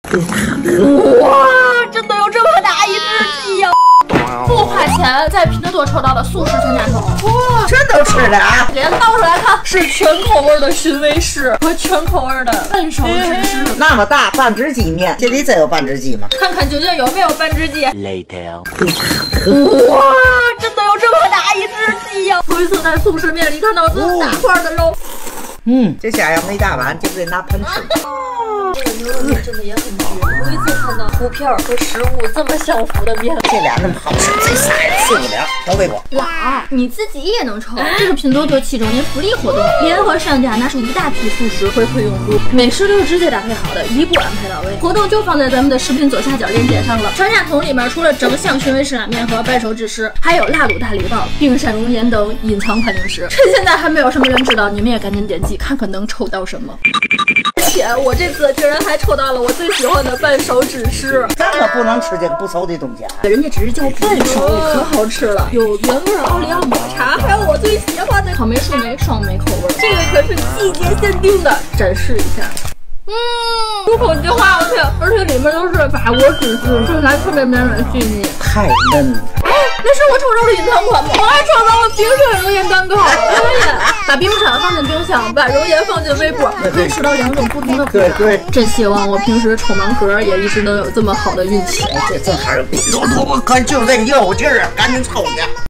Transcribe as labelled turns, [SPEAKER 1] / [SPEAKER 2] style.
[SPEAKER 1] 哇，真的有这么大一只鸡呀！不花钱在拼多多抽到的速食全家桶，
[SPEAKER 2] 哇，这都吃的啊！
[SPEAKER 1] 给它倒出来看，是全口味的寻味式和全口味的半熟芝士。
[SPEAKER 2] 那么大半只鸡面，这里真有半只鸡吗？
[SPEAKER 1] 看看究竟有没有半只鸡。
[SPEAKER 3] Later。
[SPEAKER 1] 哇，真的有这么大一只鸡呀！头一次在速食面里看到这么大块的肉。
[SPEAKER 2] 这下要没大碗就得拿盆吃。
[SPEAKER 1] 这个牛肉面真的也很绝，头一次看到图片和食物这么相符的面。
[SPEAKER 2] 这俩那么好吃，这仨也受不了，都给我。
[SPEAKER 1] 哇，你自己也能抽！这是拼多多7周年福利活动，联合商家拿出一大批速食回馈用户，每食都是直接搭配好的，一步安排到位。活动就放在咱们的视频左下角链接上了。全家桶里面除了整箱寻味式拉面和半熟芝士，还有辣卤大礼包、冰山熔岩等隐藏款零食。趁现在还没有什么人知道，你们也赶紧点击看看能抽到什么。而且我这次居然还抽到了我最喜欢的半熟芝士，
[SPEAKER 2] 这可不能吃这个不熟的东西啊！
[SPEAKER 1] 人家只是叫半熟，可好吃了，有原味奥利奥抹茶，还有我最喜欢的草莓树莓双莓口味，这个可是季节限定的，展示一下。入口即化，而且里面都是法国芝士，吃起来特别绵软细腻，
[SPEAKER 2] 太嫩了。
[SPEAKER 1] 那是我抽到的隐藏款吗？我还抽到了冰山熔岩蛋糕，把冰山放进冰箱，把熔岩放进微波，可以吃到2种不同的口感。
[SPEAKER 2] 对，
[SPEAKER 1] 真希望我平时抽盲盒也一直能有这么好的运气。
[SPEAKER 2] 这正好有，我可就是这个有劲儿啊，赶紧抽去。